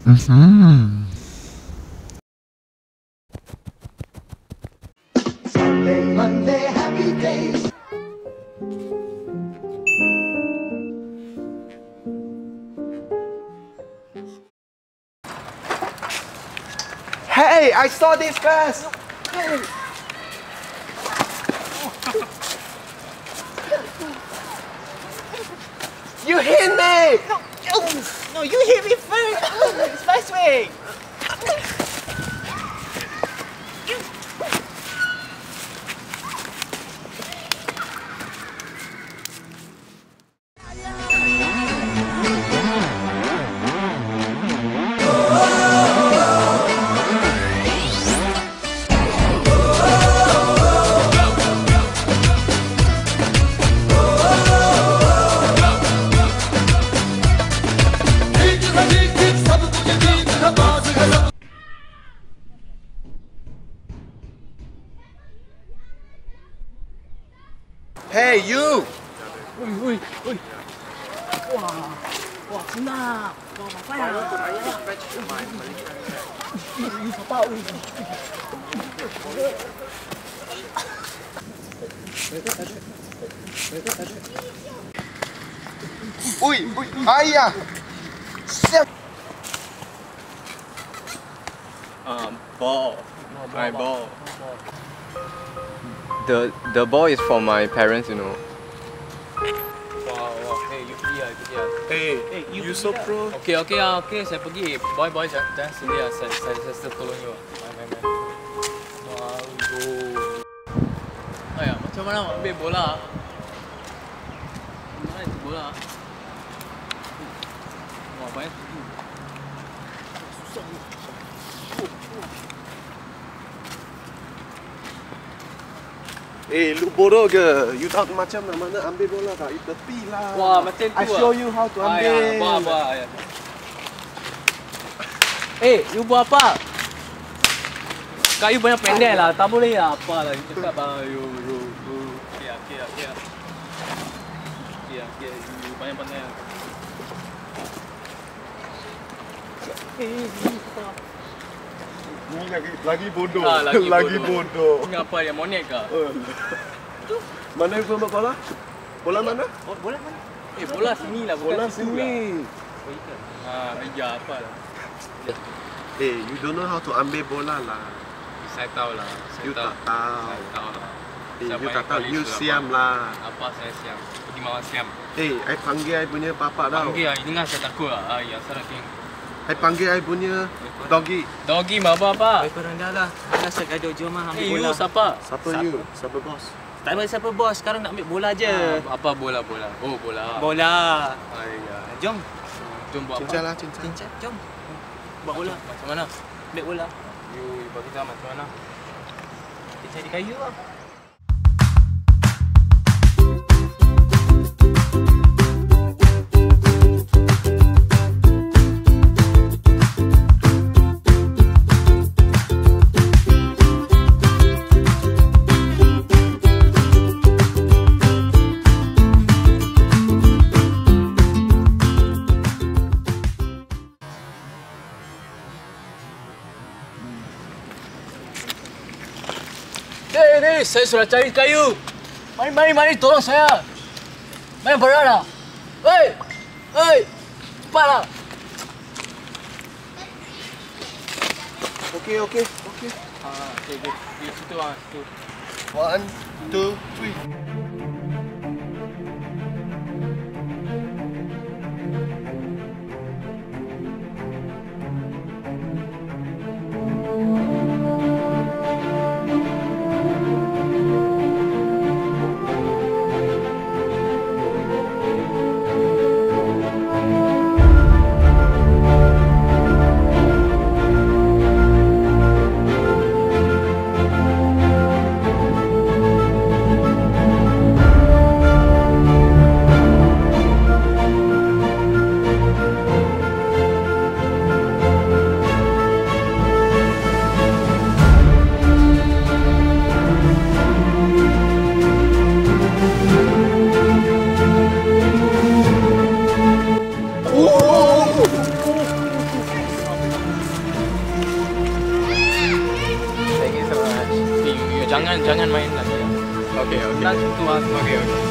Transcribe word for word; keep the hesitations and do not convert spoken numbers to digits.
Mm-hmm. Sunday, Monday, happy days. Hey, I saw this first. Hey. You hit me! No, no, you hit me first. It's my swing. Hey, you! Ui, ui, ui. Wah, wah, senang. Wah, apa ya? Ui, apa? Ui. Ui, ui, ayah! Siap! Um, ball. My ball. The the ball is for my parents, you know. Wah, wah. Hey, you pergi lah, pergi lah. Hey, Hey, you, you pergi so lah. pro. Okay, okay lah, okay. Saya pergi. Boy, boy, jangan, jangan sini lah. Saya, saya, saya, saya tolong you lah. Main, main, main. Wah, go. Ayah, macam mana nak ambil bola? Mana itu bola? Wah, banyak tinggi. Susah ni. Eh, lu bodoh ke? You tahu macam mana ambil bola tak? Itu tepi lah. Wah, macam tu I show you how to ambil. Ayah, buat apa? Ayah. Eh, you buat apa? Kayu banyak pendek lah, tak boleh lah. Apa lah, you cakap lah. You, you, you. Okay, okay, okay. Okay, okay, you banyak pandai lah. Eh, eh, apa? Ni lagi lagi bodoh. Ah, lagi lagi bodoh. bodoh. Ini apa dia, monek ke? Uh. Mana you bawa bola? Bola mana? Oh, bola mana? Eh, bola sini lah, bukan Bola situ lah. sini. Oh, ikan. Ah, ya, apa lah. Eh, you don't know how to ambil bola lah. Saya tahu lah. Saya You tahu. tak tahu. Saya tahu lah. Eh, Siapa you yang tak tahu. paling You sudah siam apa? lah. Apa saya siam? Pergi mawar siam. Eh, I panggil I punya papa tau. Panggil lah, dengar saya takut lah. Ah, ya, saya nak I panggil I punya doggy. Doggy apa apa? Eh, korang dah lah. Dah saya gaduh, jom lah ambil Eh, bola. you siapa? Siapa you? Siapa bos? Tak ada siapa bos, sekarang nak ambil bola je. Ah, apa bola bola? Oh, bola. Bola. Ah, ya. Jom. Jom buat Cincang apa? lah, cincang. Cincang, jom. Buat bola. Macam mana? Ambil bola. You, you bagi tahu macam mana? Kita cari kayu lah. Eh, ni saya sudah cari kayu. Mari, mari, mari, tolong saya. Mari berada. Hei, hei, cepatlah. Okay, okay, okay. Ah, okay, di, di situ ah, situ. One, two, three. Jangan main lagi ya. Okay, okay. Senang tu ah. Okay, okay.